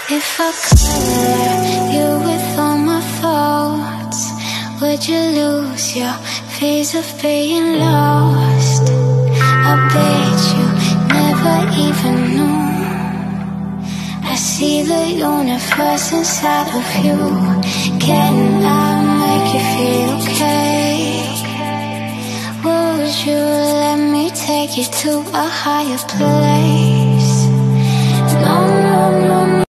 If I color you with all my thoughts, would you lose your fears of being lost? I bet you never even knew. I see the universe inside of you. Can I make you feel okay? Would you let me take you to a higher place? No, no, no, no.